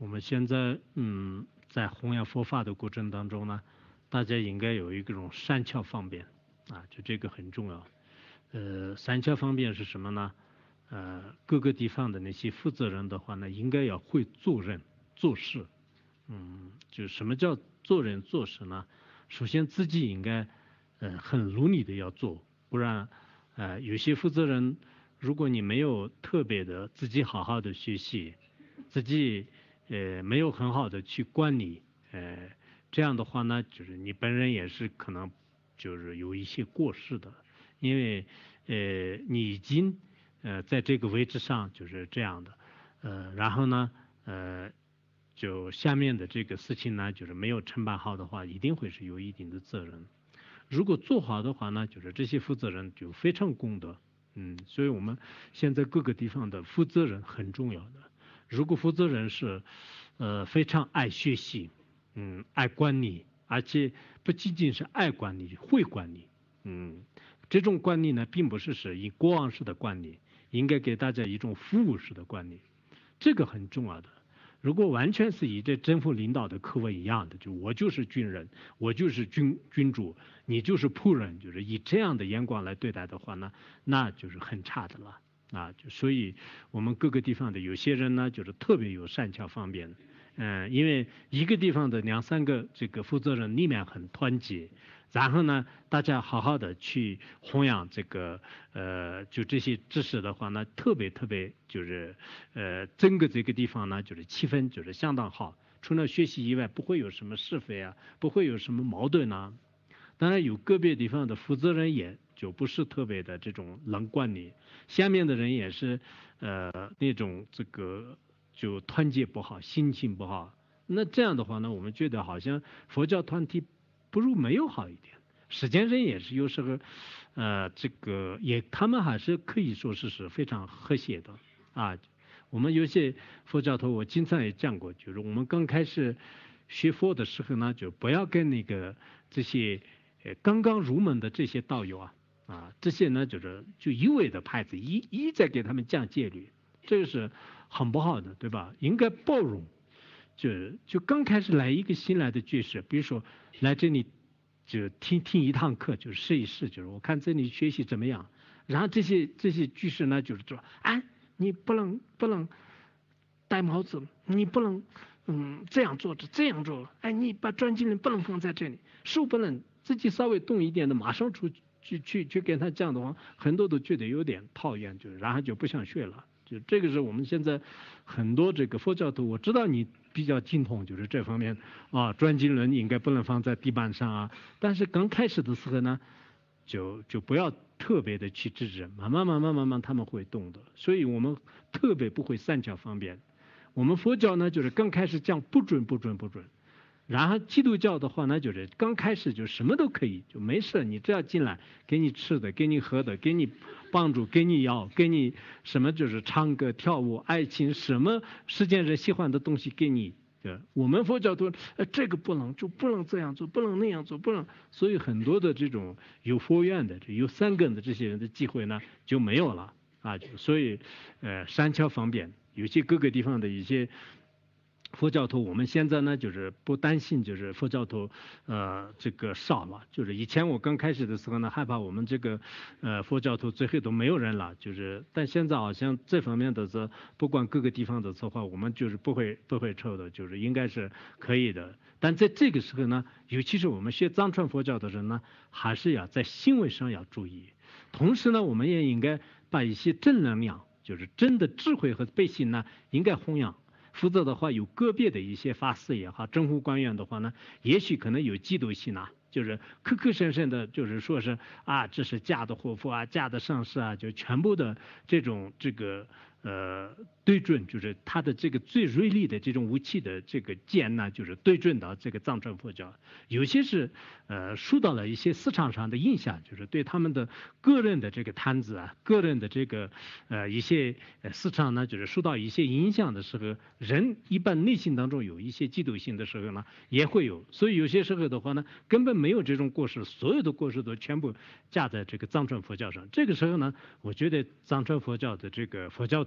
我们现在在弘扬佛法的过程当中呢，大家应该有一种善巧方便啊，就这个很重要。善巧方便是什么呢？各个地方的那些负责人的话呢，应该要会做人做事。就什么叫做人做事呢？首先自己应该很努力的要做，不然有些负责人，如果你没有特别的自己好好的学习，自己没有很好的去管理，这样的话呢，就是你本人也是可能就是有一些过失的，因为你已经在这个位置上就是这样的，然后呢就下面的这个事情呢，就是没有承办好的话，一定会是有一定的责任。如果做好的话呢，就是这些负责人就非常公德。所以我们现在各个地方的负责人很重要的。如果负责人是非常爱学习，爱管理，而且不仅仅是爱管理，会管理。这种管理呢，并不是以国王式的管理，应该给大家一种服务式的管理，这个很重要的。如果完全是以这政府领导的课文一样的，就我就是军人，我就是君主，你就是仆人，就是以这样的眼光来对待的话呢，那就是很差的了啊。所以我们各个地方的有些人呢，就是特别有善巧方便，因为一个地方的2、3个这个负责人里面很团结，然后呢，大家好好的去弘扬这个就这些知识的话呢，特别就是整个这个地方呢，就是气氛就是相当好，除了学习以外，不会有什么是非啊，不会有什么矛盾啊。当然有个别地方的负责人也就不是特别的这种能管理，下面的人也是那种这个就团结不好，心情不好。那这样的话呢，我们觉得好像佛教团体不如没有好一点。实践人也是有时候，这个他们还是可以说是非常和谐的啊。我们有些佛教徒，我经常也讲过，就是我们刚开始学佛的时候呢，就不要跟那个这些刚刚入门的这些道友这些呢就一味的拍子，一再给他们降戒律，这个是很不好的，对吧？应该包容。就刚开始来一个新来的居士，比如说来这里就听一堂课，就试一试，就是我看这里学习怎么样。然后这些居士呢，就是说，你不能戴帽子，你不能这样做你把转经轮不能放在这里，手不能自己稍微动一点的，马上去跟他讲的话，很多都觉得有点讨厌，就是然后就不想学了。就这个是我们现在很多这个佛教徒，我知道你比较精通，就是这方面转经轮应该不能放在地板上但是刚开始的时候呢，就不要特别的去制止，慢慢他们会动的。所以我们特别不会善巧方便。我们佛教呢，就是刚开始讲不准，然后基督教的话呢，就是刚开始就什么都可以，就没事，你只要进来，给你吃的，给你喝的，给你帮助，给你药，给你什么就是唱歌跳舞爱情，什么世间人喜欢的东西给你。我们佛教徒这个不能这样做，不能那样做，不能，所以很多的这种有佛缘的有三根的这些人的机会呢就没有了所以善巧方便，有些各个地方的一些佛教徒，我们现在呢就是不担心，就是佛教徒这个少了，就是以前我刚开始的时候呢，害怕我们这个佛教徒最后都没有人了，但现在好像这方面的不管各个地方的策划，我们就是不会抽的，就是应该是可以的。但在这个时候呢，尤其是我们学藏传佛教的人呢，还是要在行为上要注意，同时呢，我们也应该把一些正能量，就是真的智慧和悲心呢，应该弘扬。否则的话，有个别的一些法师也好，政府官员的话呢，也许可能有嫉妒心就是口声的，就是说是这是假的活佛假的上师就全部的这种对准，就是他的这个最锐利的这种武器的这个剑呢，就是对准到这个藏传佛教，有些是受到了一些市场上的影响，就是对他们的个人的这个摊子个人的这个一些市场呢，就是受到一些影响的时候，人一般内心当中有一些嫉妒心的时候呢，也会有，所以有些时候的话呢，根本没有这种过失，所有的过失都全部架在这个藏传佛教上。这个时候呢，我觉得藏传佛教的这个佛教徒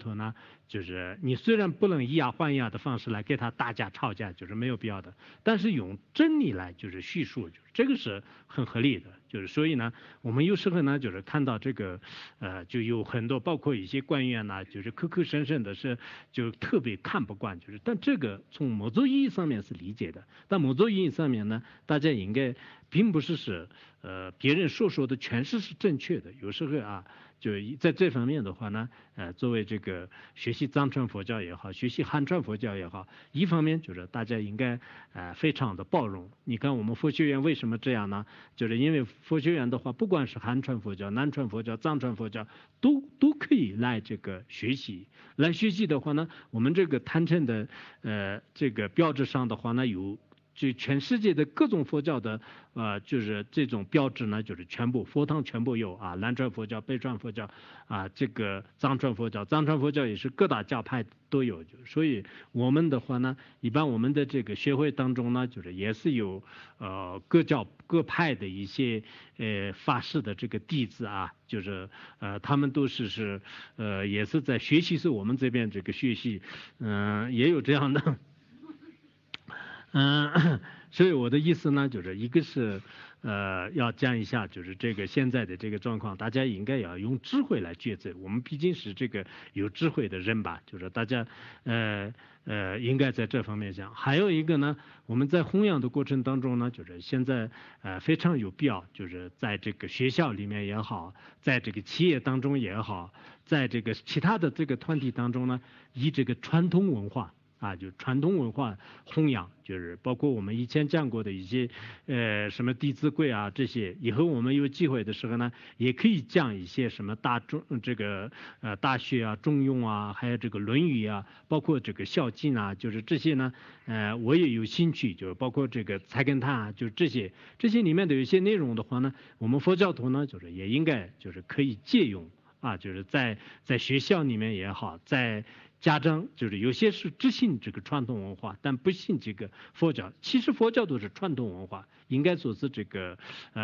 头呢，就是你虽然不能以牙还牙的方式来给他打架吵架，就是没有必要的，但是用真理来就是叙述，就是这个是很合理的。就是所以呢，我们有时候呢，就是看到这个就有很多包括一些官员呢，就是口口声声的是就特别看不惯，就是但这个从某种意义上面是理解的，但某种意义上面呢，大家应该并不是别人所说的全是正确的，有时候啊。就在这方面的话呢，作为这个学习藏传佛教也好，学习汉传佛教也好，一方面就是大家应该非常的包容。你看我们佛学院为什么这样呢？就是因为佛学院的话，不管是汉传佛教、南传佛教、藏传佛教，都可以来这个学习。来学习的话呢，我们这个坛城的这个标志上的话呢有。就全世界的各种佛教的就是这种标志呢，就是全部佛堂全部有啊，南传佛教、北传佛教啊，这个藏传佛教，藏传佛教也是各大教派都有，所以我们的话呢，一般我们的这个学会当中呢，就是也是有各教各派的一些法师的这个弟子啊，就是他们都是也是在学习，是我们这边这个学习，也有这样的。所以我的意思呢，就是一个是要讲一下，就是这个现在的这个状况，大家应该要用智慧来抉择。我们毕竟是这个有智慧的人吧，就是大家应该在这方面讲。还有一个呢，我们在弘扬的过程当中呢，就是现在非常有必要，就是在这个学校里面也好，在这个企业当中也好，在这个其他的这个团体当中呢，以这个传统文化。就传统文化弘扬，就是包括我们以前讲过的一些什么《弟子规》啊这些，以后我们有机会的时候呢，也可以讲一些什么这个大学啊、中庸啊，还有这个《论语》啊，包括这个孝经啊，就是这些呢，我也有兴趣，就是包括这个菜根谭啊，就是这些里面的有一些内容的话呢，我们佛教徒呢，就是也应该就是可以借用啊，就是在学校里面也好，在家长就是有些是只信这个传统文化，但不信这个佛教。其实佛教都是传统文化，应该说是这个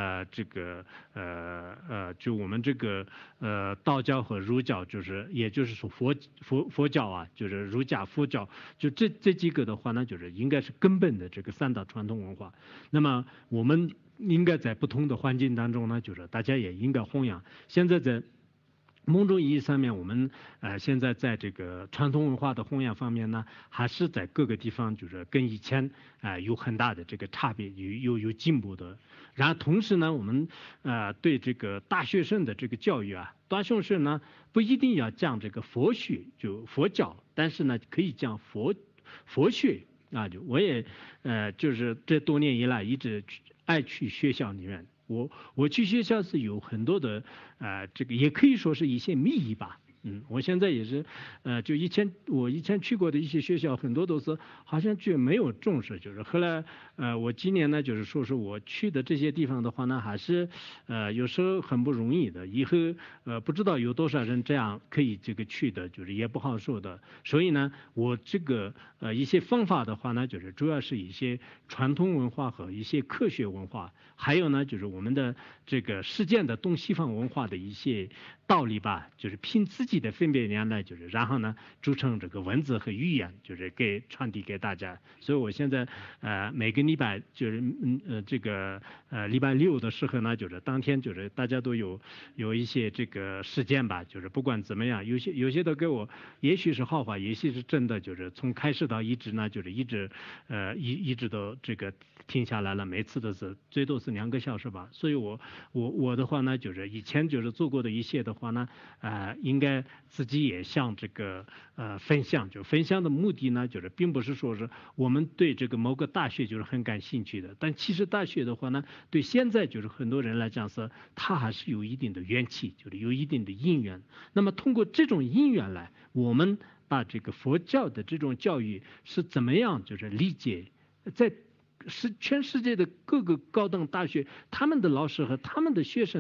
就我们这个道教和儒教，就是也就是说佛教啊，就是儒家佛教，就这几个的话呢，就是应该是根本的这个三大传统文化。那么我们应该在不同的环境当中呢，就是大家也应该弘扬。现在在某种意义上面，我们现在在这个传统文化的弘扬方面呢，还是在各个地方就是跟以前有很大的这个差别，有进步的。然后同时呢，我们对这个大学生的这个教育啊，大学生呢不一定要讲这个佛学就佛教，但是呢可以讲佛学啊。就我也就是这多年以来一直爱去学校里面。我去学校是有很多的这个也可以说是一些秘密吧。我现在也是就我以前去过的一些学校，很多都是好像就没有重视，就是后来我今年呢就是说是我去的这些地方的话呢，还是有时候很不容易的，以后不知道有多少人这样可以这个去的，就是也不好说的。所以呢，我这个一些方法的话呢，就是主要是一些传统文化和一些科学文化，还有呢就是我们的这个实践的东西方文化的一些道理吧，就是凭自己的分别量来，就是然后呢组成这个文字和语言，就是传递给大家。所以我现在每个礼拜就是这个礼拜六的时候呢，就是当天就是大家都有一些这个实践吧，就是不管怎么样，有些都给我，也许是好话，也许是真的，就是从开始到一直呢，就是一直一直都这个停下来了，每次都是最多是2个小时吧。所以我的话呢，就是以前就是做过的一些的话呢，应该自己也向这个分享，就分享的目的呢，就是并不是说是我们对这个某个大学就是很感兴趣的，但其实大学的话呢，对现在就是很多人来讲是，它还是有一定的缘起，就是有一定的因缘。那么通过这种因缘来，我们把这个佛教的这种教育是怎么样就是理解，在全世界的各个高等大学，他们的老师和他们的学生呢，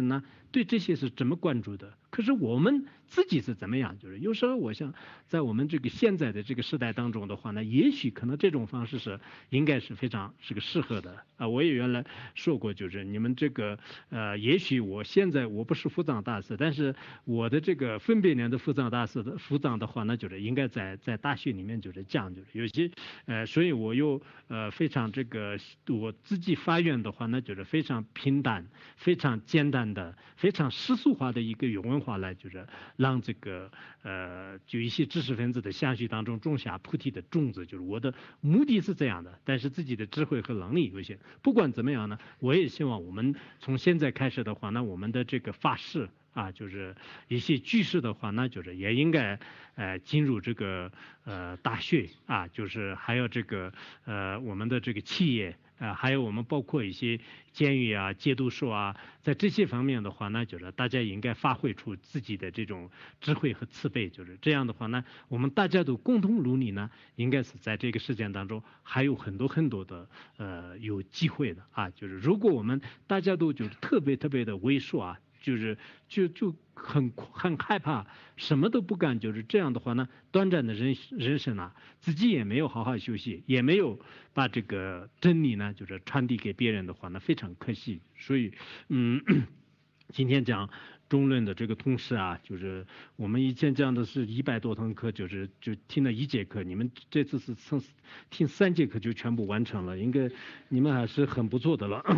对这些是怎么关注的？可是我们自己是怎么样？就是有时候我想，在我们这个现在的这个时代当中的话呢，也许可能这种方式是应该是非常是个适合的啊。我也原来说过，就是你们这个也许我现在我不是副长大师，但是我的这个分别年的副长大师的副长的话呢，就是应该在大学里面就是讲，就是有些所以我又非常这个我自己发言的话呢，就是非常平淡、非常简单的、非常世俗化的一个用文化来，就是让这个就一些知识分子的相续当中种下菩提的种子。就是我的目的是这样的，但是自己的智慧和能力有限。不管怎么样呢，我也希望我们从现在开始的话呢，我们的这个发誓啊，就是一些句式的话呢，就是也应该进入这个大学啊，就是还有这个我们的这个企业啊，还有我们包括一些监狱啊、戒毒所啊，在这些方面的话呢，就是大家应该发挥出自己的这种智慧和慈悲，就是这样的话呢，我们大家都共同努力呢，应该是在这个事件当中还有很多很多的有机会的啊，就是如果我们大家都就是特别特别的畏缩啊。就是就很害怕，什么都不干，就是这样的话呢，短暂的人生啊，自己也没有好好休息，也没有把这个真理呢，就是传递给别人的话呢，非常可惜。所以，今天讲中论的这个同事啊，就是我们以前讲的是100多堂课，就听了1节课，你们这次是听3节课就全部完成了，应该你们还是很不错的了。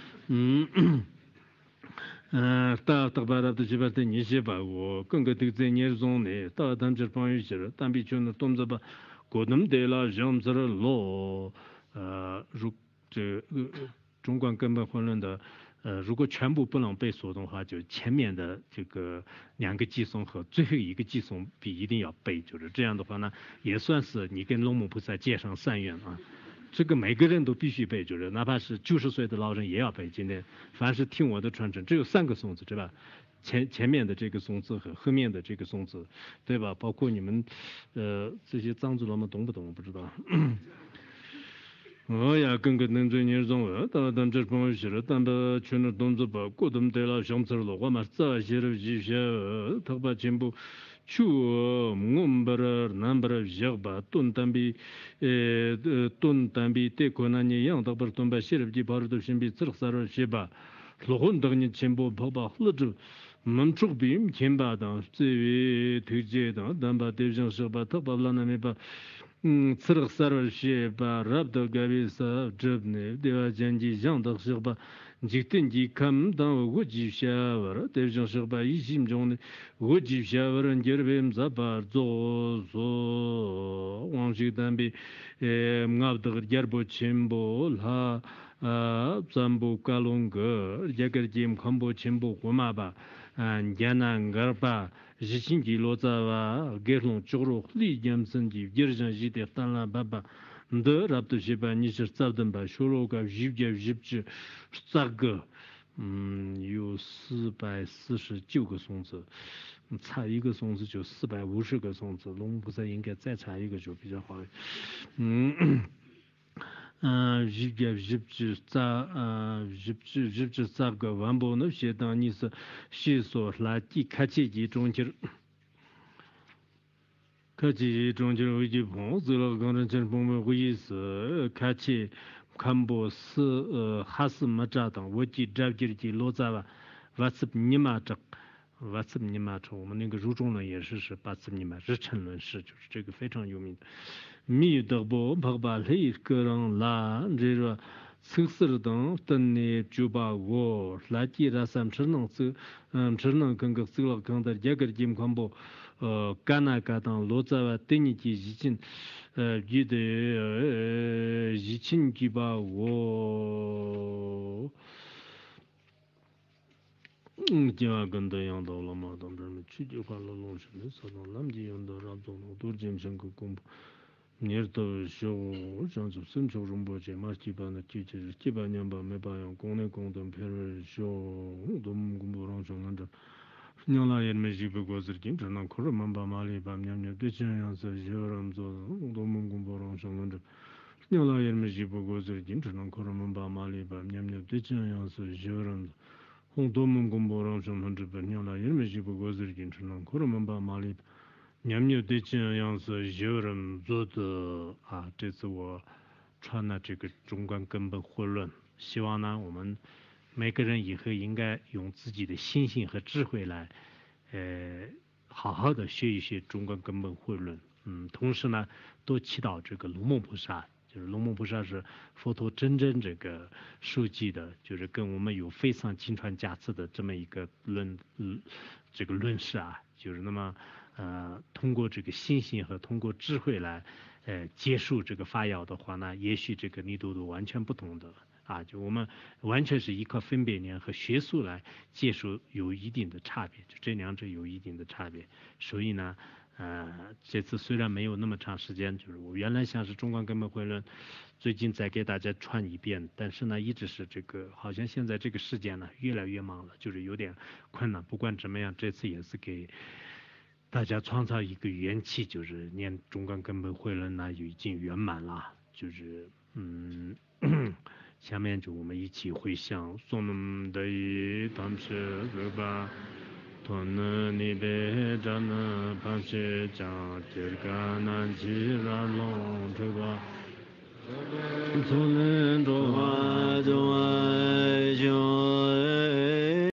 大巴拉的这边的你些吧，我更个对在年中呢，大当这帮有些了，但比就那动作吧，过那么的了，让这了老如这中观根本混乱的如果全部不能背诵的话，就前面的这个2个寄诵和最后一个寄诵比一定要背，就是这样的话呢，也算是你跟龙母菩萨结上善缘啊。这个每个人都必须背，就是哪怕是90岁的老人也要背。今天凡是听我的传承，只有3个颂字，对吧？前面的这个颂字和后面的这个颂字，对吧？包括你们这些藏族人们懂不懂？我不知道。我呀，跟个能做年中但这朋友写了，但把全的动作把过动得了，想吃了，我嘛早些了一些，他把全部去我们把这南把这些把顿单比，顿单比对困难一样，他把顿把写了几把都先比吃了啥了些吧，老很多年全部跑吧，了就。们出兵前把当这位推荐的，但把对象说把他把那那没把。tsirg sarvar sheba rabda gabi sa jibne dewa janji jangdak shirba jikten ji kam dan wuji shawar devjan shirba yishim jongne wuji shawar ngerbem zabar zo zo wangshik dambi ngabdag gerbo chimbo la zambu kalunga jagar jim kambo chimbo gumaba njana ngarba jichinji lozawa gerlong chogro li jamsanji gerjan jide tanla baba nde rabdo sheba nishir tsabdamba shoroga jibja jibji tsagga有449个松子，差一个松子就450个松子，龙菩萨应该再差一个就比较好。日za个完不能写当你是写说来地开启集中间。开启中间危机碰走了，刚才这部分会议是开启看不是还是没找到，我记着的落在吧，我是你妈这。瓦茨尼玛城，我们那个入中论也是巴茨尼玛日沉论是，就是这个非常有名的。米德波帕巴雷个人拉这个测试等等呢，就把我来地拉三只能走，只能跟个走了，跟的这个情况不，干那个当落在了等你的疫情，你的疫情就把我。家跟的样到了嘛，当然去就看了龙神的啥东，南极样的让总统都进行个公布。你都小上次生产中国节嘛，基本的几百年吧，没办法，国内工等偏是小，都公布上上那着。娘啦也没几不过是经常那可是蛮把马里把娘娘对这样子小人做，都蒙公布上上那着。娘啦也没几不过是经常那可是蛮把马里把娘娘对这样子小人。 홍도문 공부랑 좀 저번이나 이름이 지고 거스를 괜찮은 그러면 봐 말이 냠녀 대신 양서 여름做的啊这次我穿了这个中观根本混论希望呢我们每个人以后应该用自己的心性和智慧来好好的学一学中观根本混论同时呢多祈祷这个龙梦菩萨就是龙梦菩萨是佛陀真正这个书记的，就是跟我们有非常金传加持的这么一个这个论事啊，就是那么通过这个信心和通过智慧来结束这个发耀的话呢，也许这个力度都完全不同的啊，就我们完全是依靠分别念和学术来结束有一定的差别，就这两者有一定的差别，所以呢。这次虽然没有那么长时间，就是我原来想是中观根本会论，最近再给大家串一遍，但是呢，一直是这个，好像现在这个时间呢越来越忙了，就是有点困难。不管怎么样，这次也是给大家创造一个元气，就是念中观根本会论呢已经圆满了，就是下面就我们一起回向诵的一当时对吧？토는 니베 자나 파세 자 들가나 지라롱 저가 손은 좋아 좋아 좋아